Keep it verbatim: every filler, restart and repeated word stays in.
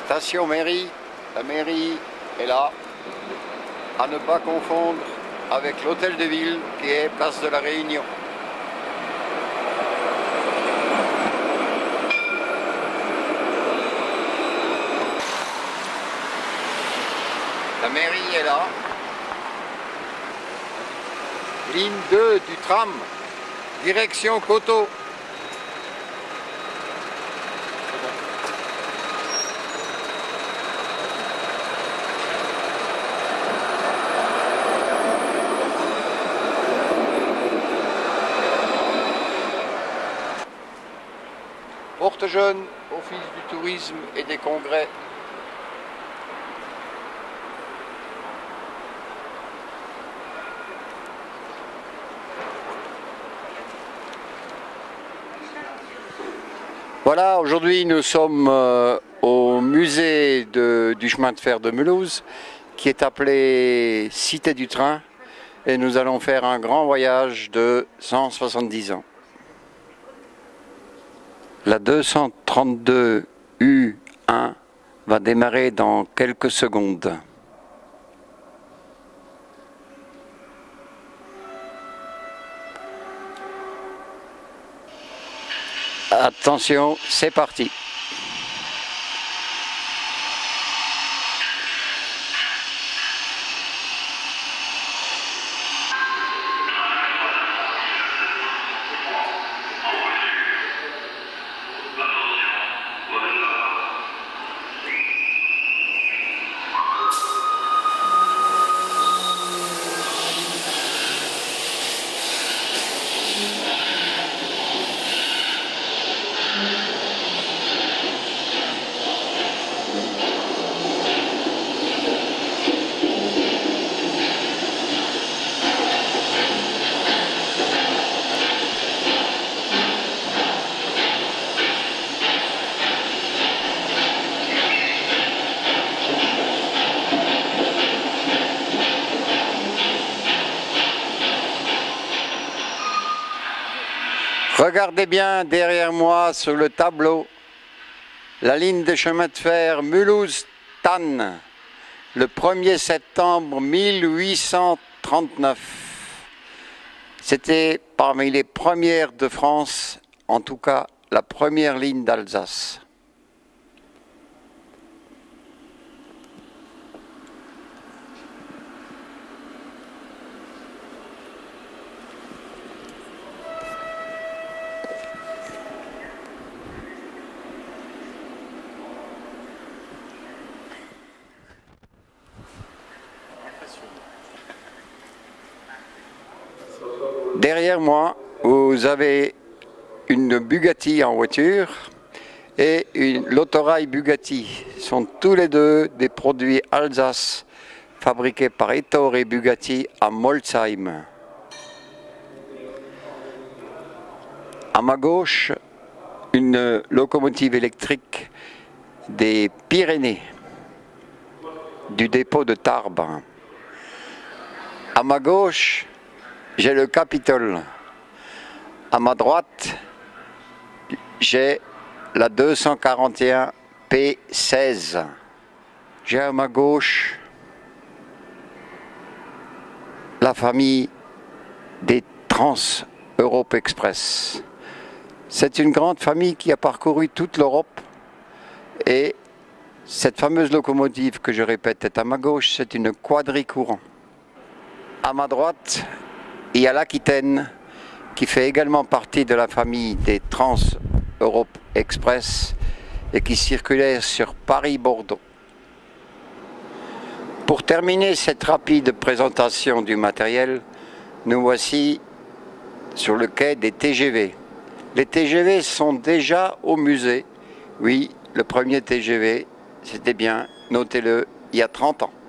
Station mairie, la mairie est là, à ne pas confondre avec l'hôtel de ville qui est place de la Réunion. La mairie est là. Ligne deux du tram, direction Coteau. Porte Jeune, Office du tourisme et des congrès. Voilà, aujourd'hui nous sommes euh, au musée de, du chemin de fer de Mulhouse, qui est appelé Cité du Train, et nous allons faire un grand voyage de cent soixante-dix ans. La deux cent trente-deux U un va démarrer dans quelques secondes. Attention, c'est parti. Regardez bien derrière moi sur le tableau la ligne de chemin de fer Mulhouse-Thann, le premier septembre mille huit cent trente-neuf. C'était parmi les premières de France, en tout cas la première ligne d'Alsace. Derrière moi, vous avez une Bugatti en voiture et une l'autorail Bugatti. Ce sont tous les deux des produits Alsace fabriqués par Ettore et Bugatti à Molsheim. À ma gauche, une locomotive électrique des Pyrénées, du dépôt de Tarbes. À ma gauche, j'ai le Capitole. À ma droite, j'ai la deux cent quarante et un P seize. J'ai à ma gauche la famille des Trans-Europe Express. C'est une grande famille qui a parcouru toute l'Europe, et cette fameuse locomotive que je répète est à ma gauche, c'est une quadricourant. À ma droite, il y a l'Aquitaine, qui fait également partie de la famille des Trans-Europe Express et qui circulait sur Paris-Bordeaux. Pour terminer cette rapide présentation du matériel, nous voici sur le quai des T G V. Les T G V sont déjà au musée. Oui, le premier T G V, c'était bien, notez-le, il y a trente ans.